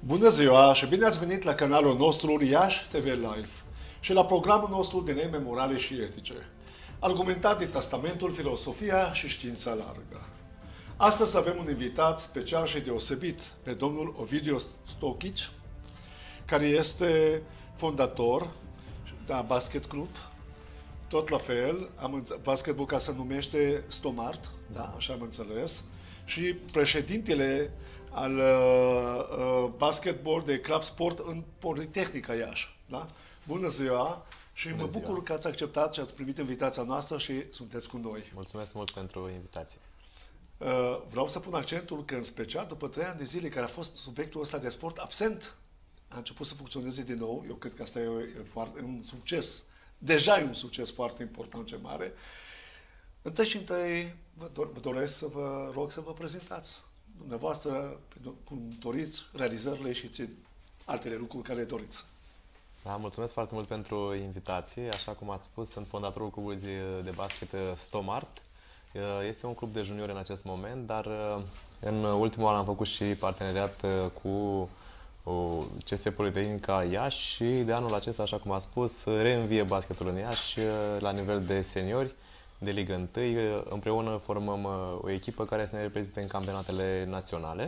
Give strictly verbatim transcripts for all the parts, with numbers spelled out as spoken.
Bună ziua și bine ați venit la canalul nostru Iași T V Live și la programul nostru de Dileme morale și etice, argumentat de testamentul, filosofia și știința largă. Astăzi avem un invitat special și deosebit pe domnul Ovidiu Stochici, care este fondator la Basket Club. Tot la fel, am basketball ca se numește Stomart, da, așa am înțeles, și președintele al uh, basketball de club sport în Politehnica Iași. Da? Bună ziua și Bună mă ziua. bucur că ați acceptat și ați primit invitația noastră și sunteți cu noi. Mulțumesc mult pentru invitație. Uh, vreau să pun accentul că, în special, după trei ani de zile care a fost subiectul ăsta de sport absent, a început să funcționeze din nou. Eu cred că asta e, e foarte, un succes. Deja e un succes foarte important și mare. Întâi și întâi vă, do vă doresc să vă rog să vă prezentați dumneavoastră, cum doriți, realizările și ce altele lucruri care doriți. Da, mulțumesc foarte mult pentru invitație. Așa cum ați spus, sunt fondatorul clubului de, de basket Stomart. Este un club de juniori în acest moment, dar în ultimul an am făcut și parteneriat cu C S Politehnica Iași și de anul acesta, așa cum ați spus, reînvie basketul în Iași la nivel de seniori, de Liga unu. Împreună formăm o echipă care să ne reprezinte în campionatele naționale.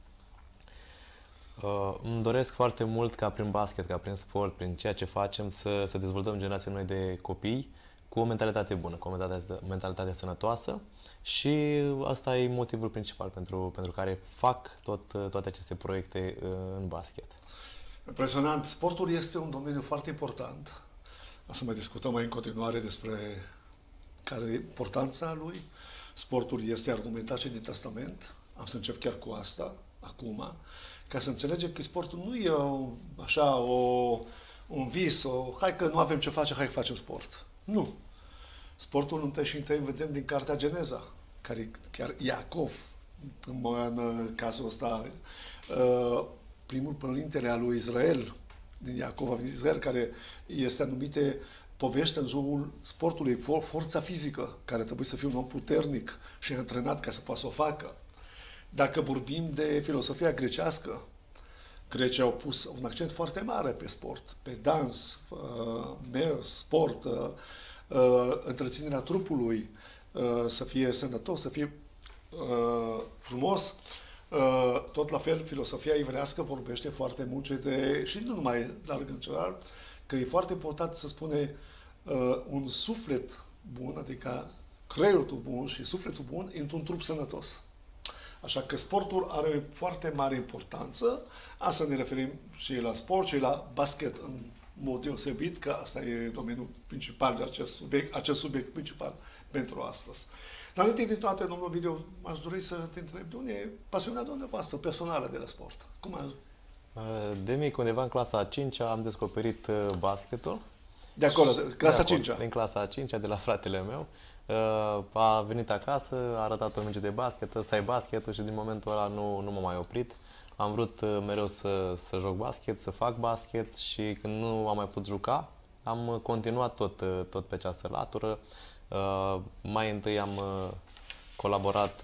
Îmi doresc foarte mult ca prin basket, ca prin sport, prin ceea ce facem, să, să dezvoltăm generații noi de copii cu o mentalitate bună, cu o mentalitate, mentalitate sănătoasă și asta e motivul principal pentru, pentru care fac tot, toate aceste proiecte în basket. Impresionant. Sportul este un domeniu foarte important. O să mai discutăm mai în continuare despre care e importanța lui. Sportul este argumentat și din testament. Am să încep chiar cu asta, acum, ca să înțelegem că sportul nu e o, așa o, un vis, o, hai că nu avem ce face, hai că facem sport. Nu. Sportul întâi și întâi vedem din cartea Geneza, care chiar Iacov, în cazul ăsta, primul părintele al lui Israel, din Iacov a venit Israel, care este anumite povești în jurul sportului, for, forța fizică, care trebuie să fie un om puternic și antrenat ca să poată să o facă. Dacă vorbim de filosofia grecească, grecii au pus un accent foarte mare pe sport, pe dans, uh, mers, sport, uh, uh, întreținerea trupului, uh, să fie sănătos, să fie uh, frumos. Uh, tot la fel, filosofia evrească vorbește foarte mult și, de, și nu numai larg în general, că e foarte important să spune uh, un suflet bun, adică creierul bun și sufletul bun într-un trup sănătos. Așa că sportul are foarte mare importanță. Asta ne referim și la sport și la basket în mod deosebit, că asta e domeniul principal de acest subiect, acest subiect principal pentru astăzi. Dar înainte de toate, domnul Ovidiu, aș dori să te întreb de unde e pasiunea dumneavoastră personală de la sport? Cum a... De mic, undeva în clasa a cincea, am descoperit basketul. De acolo, clasa a cincea? Din clasa a cincea, de la fratele meu. A venit acasă, a arătat o minge de basket, ăsta e basketul și din momentul ăla nu, nu m-am mai oprit. Am vrut mereu să, să joc basket, să fac basket și când nu am mai putut juca, am continuat tot, tot pe această latură. Mai întâi am colaborat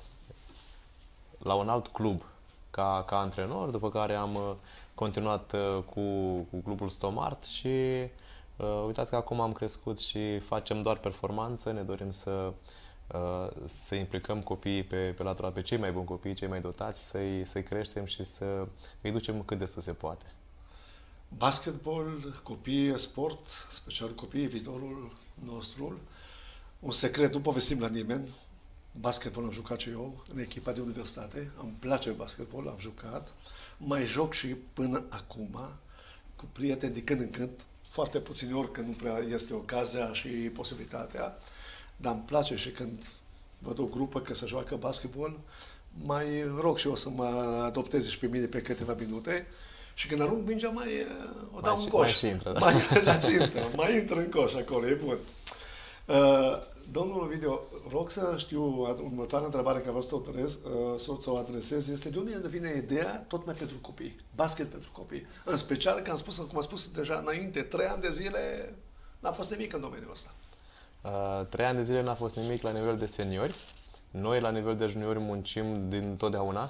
la un alt club ca, ca antrenor, după care am continuat cu, cu clubul Stomart și Uh, uitați că acum am crescut și facem doar performanță, ne dorim să, uh, să implicăm copiii pe, pe latura, pe cei mai buni copii, cei mai dotați, să-i să-i creștem și să îi ducem cât de sus se poate. Basketball, copii, sport, special copiii, viitorul nostru. Un secret, nu povestim la nimeni. Basketball am jucat și eu în echipa de universitate. Îmi place basketball, am jucat. Mai joc și până acum cu prieteni de când în când. Foarte puțini ori, că nu prea este ocazia și posibilitatea, dar îmi place și când văd o grupă că se joacă basketball, mai rog și eu să mă adopteze și pe mine pe câteva minute și când arunc mingea mai o dau mai în coș. Mai și intră, da? Mai, la țintă, mai intră în coș acolo, e bun. Uh, domnul Ovidiu, rog să știu, următoarea întrebare care vreau să o adresez, uh, să o adresez este de unde vine ideea tot mai pentru copii, basket pentru copii. În special, că am spus, cum am spus deja înainte, trei ani de zile n-a fost nimic în domeniul ăsta. Uh, trei ani de zile n-a fost nimic la nivel de seniori. Noi, la nivel de juniori, muncim din totdeauna.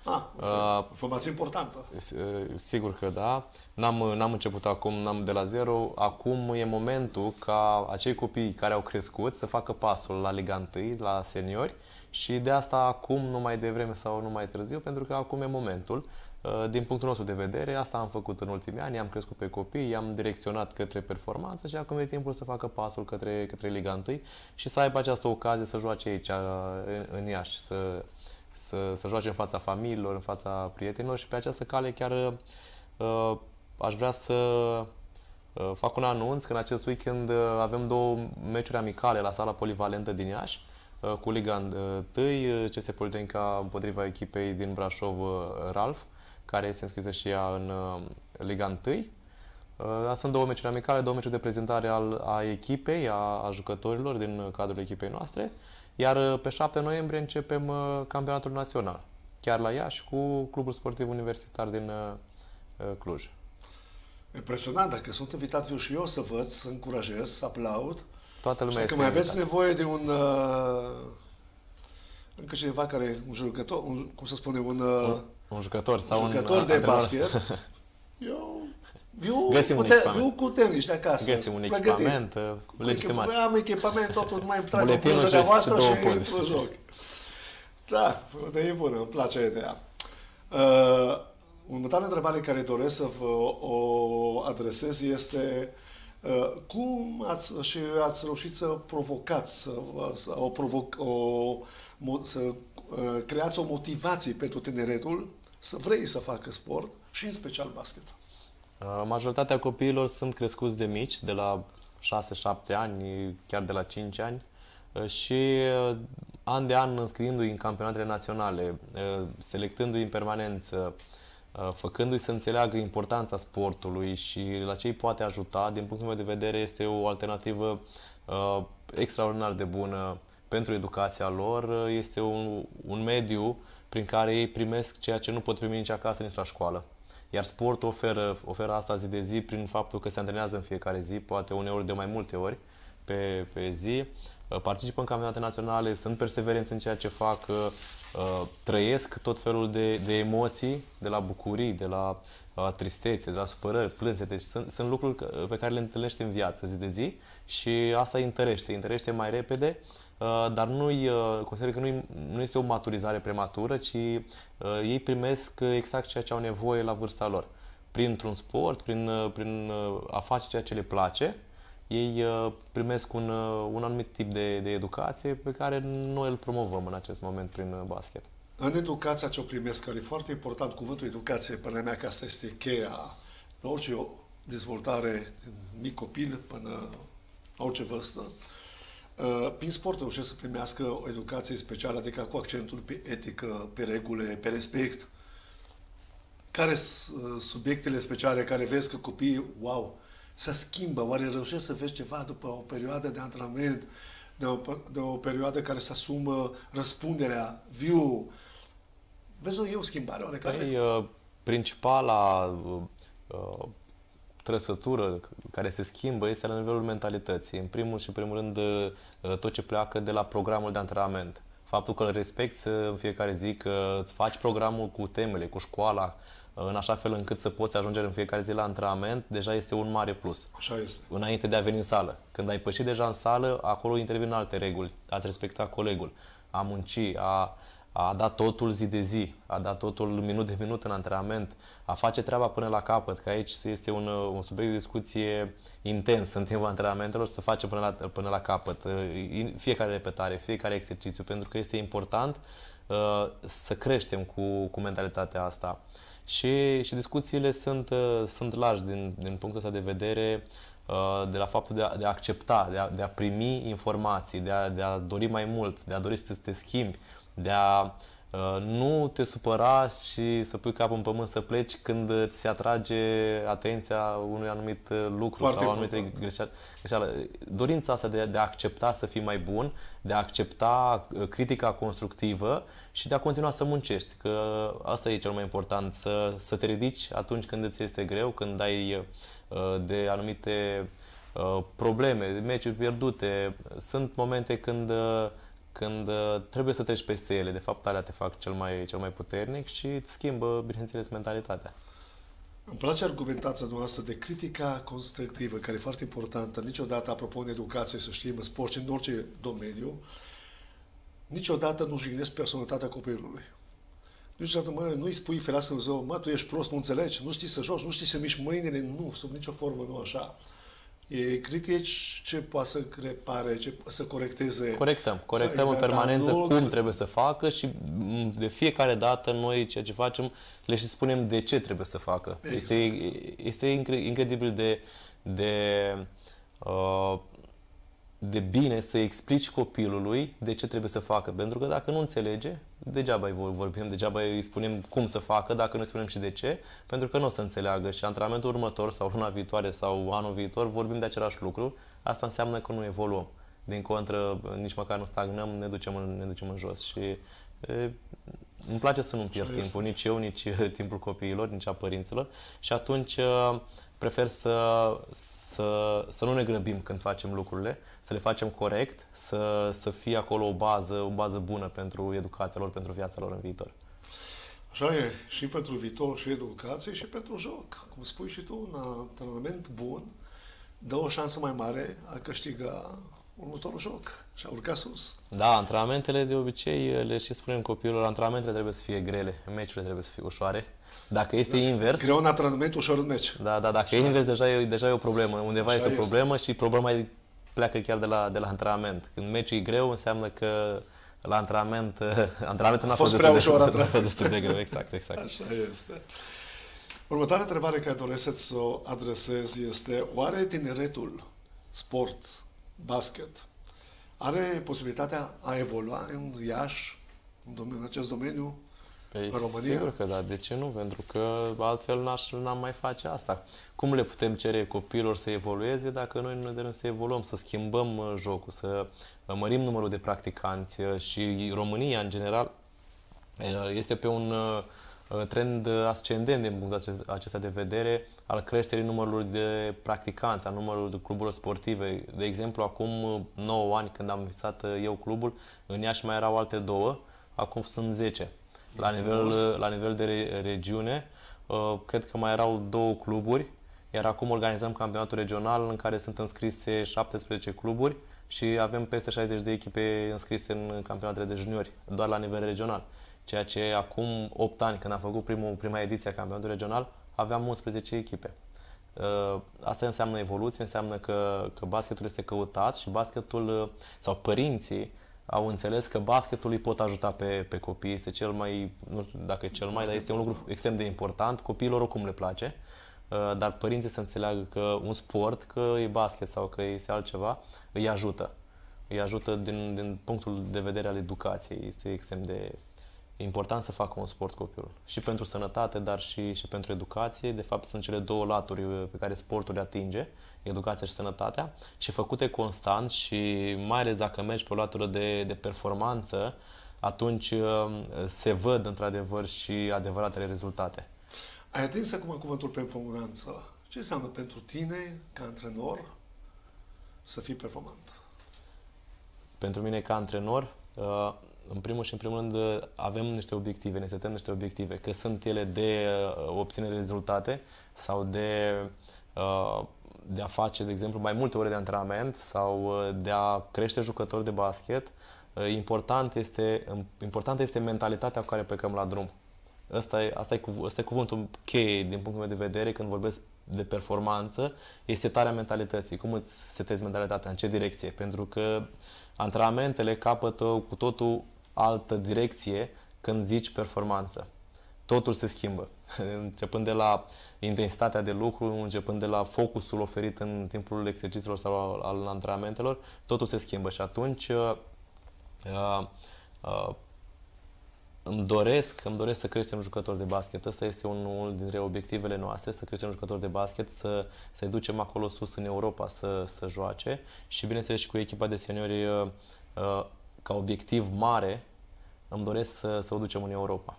Ah, okay. uh, informație importantă. Sigur că da. N-am, n-am început acum, n-am de la zero. Acum e momentul ca acei copii care au crescut să facă pasul la Liga unu, la seniori, și de asta acum, nu mai devreme sau nu mai târziu, pentru că acum e momentul. Din punctul nostru de vedere, asta am făcut în ultimii ani, am crescut pe copii, i-am direcționat către performanță și acum e timpul să facă pasul către, către Liga unu și să aibă această ocazie să joace aici, în, în Iași, să, să, să joace în fața familiilor, în fața prietenilor, și pe această cale chiar uh, aș vrea să uh, fac un anunț că în acest weekend uh, avem două meciuri amicale la sala polivalentă din Iași, uh, cu Liga unu, C S Politehnica împotriva echipei din Brașov, uh, Ralf, care este înscrisă și ea în uh, Liga unu. Uh, sunt două meciuri amicale, două meciuri de prezentare al, a echipei, a, a jucătorilor din cadrul echipei noastre, iar uh, pe șapte noiembrie începem uh, campionatul național, chiar la Iași, cu Clubul Sportiv Universitar din uh, Cluj. Impresionant, dacă sunt invitat eu și eu să văd, să încurajez, să aplaud. Toată lumea este că mai aveți invitat. nevoie de un... Uh, încă cineva care, un jucător, un, cum să spune, un... Uh, un Un jucător sau un jucător un de antrenor. basket. Eu viu, Găsim cu, un te, echipament. viu cu tenis de acasă. Găsim un pregătit. echipament legitimat. Am echipament, totul, mai îmi trag o Buletinul poză și- de voastră și și, două și poze. într-un joc. Da, de e bună, îmi place ideea. Uh, următoarea întrebare care doresc să vă o adresez este uh, cum ați, și ați reușit să provocați, să, să, o provoc, o, mo, să uh, creați o motivație pentru tineretul să vrei să facă sport și în special basket. Majoritatea copiilor sunt crescuți de mici, de la șase șapte ani, chiar de la cinci ani, și an de an înscriindu-i în campionatele naționale, selectându-i în permanență, făcându-i să înțeleagă importanța sportului și la ce îi poate ajuta, din punctul meu de vedere este o alternativă uh, extraordinar de bună pentru educația lor. Este un, un mediu prin care ei primesc ceea ce nu pot primi nici acasă, nici la școală. Iar sportul oferă, oferă asta zi de zi prin faptul că se antrenează în fiecare zi, poate uneori de mai multe ori pe, pe zi, participă în campionate naționale, sunt perseverenți în ceea ce fac, trăiesc tot felul de, de emoții, de la bucurii, de la tristețe, de la supărări, plânsete. Deci sunt, sunt lucruri pe care le întâlnești în viață zi de zi și asta îi întărește, îi întărește mai repede, dar nu-i, consider că nu, nu este o maturizare prematură, ci ei primesc exact ceea ce au nevoie la vârsta lor. Printr-un sport, prin, prin a face ceea ce le place, ei primesc un, un anumit tip de, de educație pe care noi îl promovăm în acest moment prin basket. În educația ce o primesc, care e foarte important, cuvântul educație, până mea că asta este cheia la orice dezvoltare din mic copil până la orice vârstă, prin sport reușesc să primească o educație specială, adică cu accentul pe etică, pe regule, pe respect. Care sunt subiectele speciale care vezi că copiii, wow, se schimbă, oare reușesc să vezi ceva după o perioadă de antrenament, de o, de o perioadă care se asumă răspunderea, viu. Vezi o, e o schimbare oarecare? Păi, principala uh, trăsătură care se schimbă este la nivelul mentalității. În primul și primul rând tot ce pleacă de la programul de antrenament. Faptul că îl respecti în fiecare zi, că îți faci programul cu temele, cu școala, în așa fel încât să poți ajunge în fiecare zi la antrenament, deja este un mare plus. Așa este. Înainte de a veni în sală. Când ai pășit deja în sală, acolo intervin alte reguli. Ați respecta colegul, a munci, a, a da totul zi de zi, a da totul minut de minut în antrenament, a face treaba până la capăt, că aici este un, un subiect de discuție intens în timpul antrenamentelor, să face până la, până la capăt, fiecare repetare, fiecare exercițiu, pentru că este important uh, să creștem cu, cu mentalitatea asta. Și, și discuțiile sunt, uh, sunt largi din, din punctul ăsta de vedere, uh, de la faptul de a, de a accepta, de a, de a primi informații, de a, de a dori mai mult, de a dori să te schimbi, de a uh, nu te supăra și să pui capul în pământ să pleci când ți se atrage atenția unui anumit lucru Foarte sau o anumită greșeală. Dorința asta de, de a accepta să fii mai bun, de a accepta critica constructivă și de a continua să muncești, că asta e cel mai important, să, să te ridici atunci când îți este greu, când ai uh, de anumite uh, probleme, meciuri pierdute. Sunt momente când uh, când uh, trebuie să treci peste ele. De fapt, alea te fac cel mai, cel mai puternic și îți schimbă, bineînțeles, mentalitatea. Îmi place argumentația noastră de critica constructivă, care e foarte importantă. Niciodată, apropo de educație, să știm, în sport și în orice domeniu, niciodată nu jignesc personalitatea copilului. Niciodată, mă, nu-i spui ferească în zău, mă, tu ești prost, nu înțelegi, nu știi să joci, nu știi să miști mâinile, nu, sub nicio formă, nu așa. E critici ce poate să repare, ce să corecteze. Corectăm. Corectăm în permanență cum trebuie să facă și de fiecare dată noi ceea ce facem le și spunem de ce trebuie să facă. Exact. Este, este incredibil de, de, uh, de bine să explici copilului de ce trebuie să facă. Pentru că dacă nu înțelege, degeaba îi vorbim, degeaba îi spunem cum să facă, dacă nu îi spunem și de ce, pentru că nu o să înțeleagă. Și antrenamentul următor sau luna viitoare sau anul viitor vorbim de același lucru. Asta înseamnă că nu evoluăm. Din contră, nici măcar nu stagnăm, ne ducem în, ne ducem în jos. Și e, îmi place să nu-mi pierd timpul, nici eu, nici timpul copiilor, nici a părinților. Și atunci prefer să, să, să nu ne grăbim când facem lucrurile, să le facem corect, să, să fie acolo o bază, o bază bună pentru educația lor, pentru viața lor în viitor. Așa e, și pentru viitor, și educație, și pentru joc. Cum spui și tu, un antrenament bun dă o șansă mai mare a câștiga următorul joc și a urca sus. Da, antrenamentele de obicei, le și spunem copiilor, antrenamentele trebuie să fie grele, meciurile trebuie să fie ușoare. Dacă este da. invers... Greu în antrenament, ușor în meci. Da, da, dacă așa. E invers, deja e, deja e o problemă. Undeva așa este o problemă este. Și problema pleacă chiar de la, de la antrenament. Când meciul e greu, înseamnă că la antrenament, antrenamentul n-a fost, fost prea ușor, a fost destul de greu. Exact, exact. Așa este. Următoarea întrebare care doresc să o adresez este: oare tineretul, sport, basket, are posibilitatea a evolua în Iași, în acest domeniu, păi în România? Sigur că da, de ce nu? Pentru că altfel n-aș, n-am mai face asta. Cum le putem cere copiilor să evolueze dacă noi nu ne dorim să evoluăm, să schimbăm jocul, să mărim numărul de practicanți și România, în general, este pe un trend ascendent din punctul acesta de vedere al creșterii numărului de practicanți, a numărului de cluburi sportive. De exemplu, acum nouă ani, când am înființat eu clubul, în Iași mai erau alte două, acum sunt zece. La nivel, la nivel de re, regiune, cred că mai erau două cluburi, iar acum organizăm campionatul regional în care sunt înscrise șaptesprezece cluburi și avem peste șaizeci de echipe înscrise în campionatele de juniori, doar la nivel regional. Ceea ce acum opt ani, când am făcut primul, prima ediție a campionatului regional, aveam unsprezece echipe. Asta înseamnă evoluție, înseamnă că, că basketul este căutat și basketul, sau părinții, au înțeles că basketul îi pot ajuta pe, pe copii. Este cel mai, nu știu dacă e cel mai, dar este un lucru extrem de important. Copiilor oricum le place, dar părinții să înțeleagă că un sport, că e basket sau că este altceva, îi ajută. Îi ajută din, din punctul de vedere al educației. Este extrem de important să facă un sport copilul. Și pentru sănătate, dar și, și pentru educație. De fapt, sunt cele două laturi pe care sportul le atinge, educația și sănătatea, și făcute constant și mai ales dacă mergi pe o latură de, de performanță, atunci se văd într-adevăr și adevăratele rezultate. Ai atins acum cuvântul performanță. Ce înseamnă pentru tine, ca antrenor, să fii performant? Pentru mine, ca antrenor, în primul și în primul rând avem niște obiective, ne setăm niște obiective, că sunt ele de obținere rezultate sau de, de a face, de exemplu, mai multe ore de antrenament sau de a crește jucători de basket. Important este, important este mentalitatea cu care plecăm la drum. Asta e, asta, e, asta e cuvântul cheie din punctul meu de vedere când vorbesc de performanță, e setarea mentalității. Cum îți setezi mentalitatea? În ce direcție? Pentru că antrenamentele capătă cu totul altă direcție când zici performanță. Totul se schimbă. Începând de la intensitatea de lucru, începând de la focusul oferit în timpul exercițiilor sau al, al antrenamentelor, totul se schimbă. Și atunci uh, uh, îmi doresc, îmi doresc să creștem jucători de basket. Ăsta este unul dintre obiectivele noastre, să creștem jucători de basket, să, să-i ducem acolo sus în Europa să, să joace și, bineînțeles, și cu echipa de seniori uh, ca obiectiv mare, îmi doresc să, să o ducem în Europa.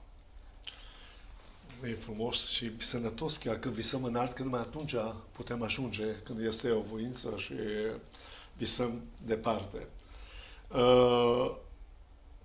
E frumos și sănătos, chiar când visăm înalt, când mai atunci putem ajunge, când este o voință și visăm departe. Uh,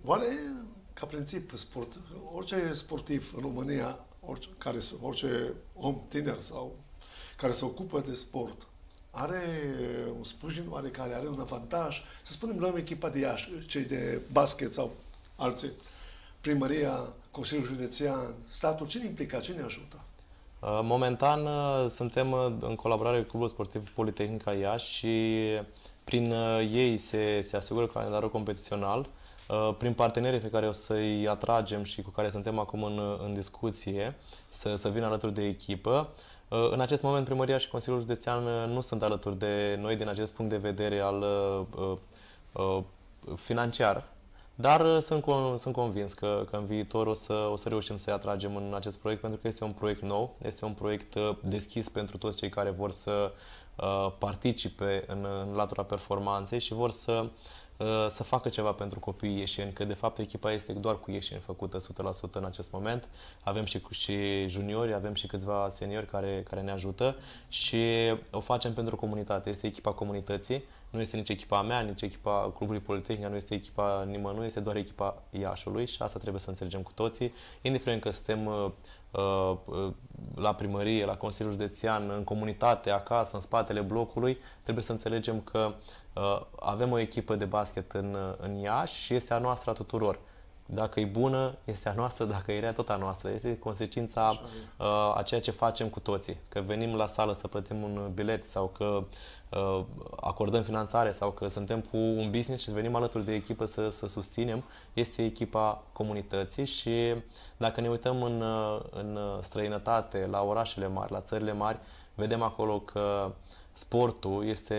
Oare, ca principiu, sport, orice sportiv în România, orice, care, orice om tiner sau care se ocupă de sport, are un sprijin oarecare, are un avantaj? Să spunem, luăm echipa de Iași, cei de basket sau alții, primăria, Consiliul Județean, statul, cine implică, cine ajută? Momentan suntem în colaborare cu Clubul Sportiv Politehnica Iași și prin ei se, se asigură calendarul competițional. Prin partenerii pe care o să-i atragem și cu care suntem acum în, în discuție să, să vină alături de echipă. În acest moment, Primăria și Consiliul Județean nu sunt alături de noi din acest punct de vedere al uh, uh, financiar, dar sunt, sunt convins că, că în viitor o să, o să reușim să-i atragem în acest proiect, pentru că este un proiect nou, este un proiect deschis pentru toți cei care vor să uh, participe în, în latura performanței și vor să să facă ceva pentru copiii ieșeni, că de fapt echipa este doar cu ieșeni făcută o sută la sută în acest moment. Avem și, și juniori, avem și câțiva seniori care, care ne ajută și o facem pentru comunitate. Este echipa comunității, nu este nici echipa a mea, nici echipa Clubului Politehnica, nu este echipa nimănui, este doar echipa Iașului și asta trebuie să înțelegem cu toții, indiferent că suntem uh, la primărie, la Consiliul Județean, în comunitate, acasă, în spatele blocului, trebuie să înțelegem că uh, avem o echipă de basket în, în Iași și este a noastră a tuturor. Dacă e bună, este a noastră, dacă e rea, tot a noastră. Este consecința uh, a ceea ce facem cu toții. Că venim la sală să plătim un bilet sau că uh, acordăm finanțare sau că suntem cu un business și venim alături de echipă să, să susținem, este echipa comunității și dacă ne uităm în, în străinătate, la orașele mari, la țările mari, vedem acolo că sportul este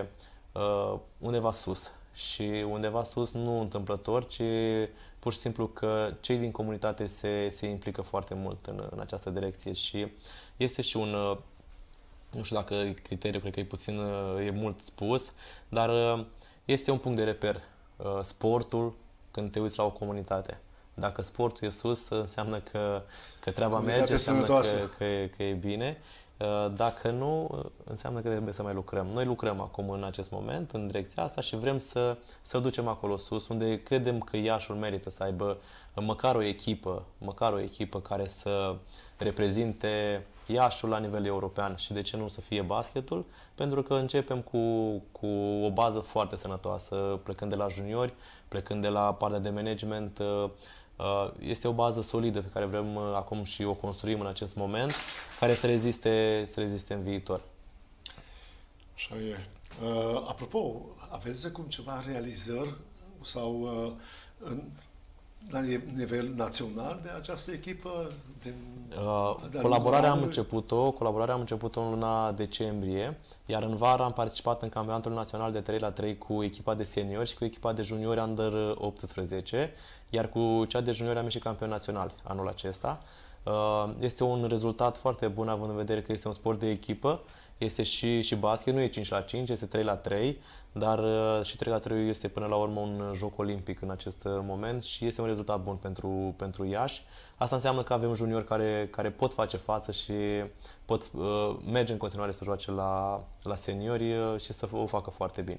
uh, undeva sus. Și undeva sus, nu întâmplător, ci pur și simplu că cei din comunitate se, se implică foarte mult în, în această direcție și este și un, nu știu dacă criteriu, cred că e puțin, e mult spus, dar este un punct de reper. Sportul, când te uiți la o comunitate. Dacă sportul e sus, înseamnă că, că treaba merge, înseamnă că, că, că e bine. Dacă nu, înseamnă că trebuie să mai lucrăm. Noi lucrăm acum în acest moment, în direcția asta și vrem să, să ducem acolo sus, unde credem că Iașul merită să aibă măcar o echipă, măcar o echipă care să reprezinte Iașul la nivel european și de ce nu să fie basketul, pentru că începem cu, cu o bază foarte sănătoasă, plecând de la juniori, plecând de la partea de management. Este o bază solidă pe care vrem acum și o construim în acest moment, care să reziste, să reziste în viitor. Așa e. Uh, apropo, aveți cum ceva realizări sau uh, în, la nivel național de această echipă? Din, uh, de colaborarea am început-o, colaborarea am început-o în luna decembrie, iar în vară am participat în campionatul național de trei la trei cu echipa de seniori și cu echipa de juniori under optsprezece, iar cu cea de juniori am ieșit campion național anul acesta. Este un rezultat foarte bun, având în vedere că este un sport de echipă, este și, și basket, nu e cinci la cinci, este trei la trei, dar și trei la trei este până la urmă un joc olimpic în acest moment și este un rezultat bun pentru, pentru Iași. Asta înseamnă că avem juniori care, care pot face față și pot uh, merge în continuare să joace la, la seniori și să o facă foarte bine.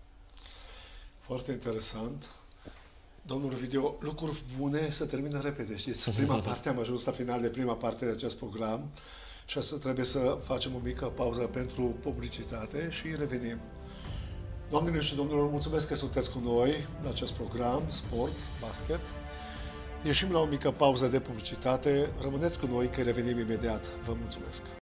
Foarte interesant. Domnul Ovidiu, lucruri bune să termină repede. Știți, prima parte, am ajuns la final de prima parte de acest program și asta trebuie să facem o mică pauză pentru publicitate și revenim. Doamnelor și domnilor, mulțumesc că sunteți cu noi la acest program, Sport, Basket. Ieșim la o mică pauză de publicitate. Rămâneți cu noi că revenim imediat. Vă mulțumesc!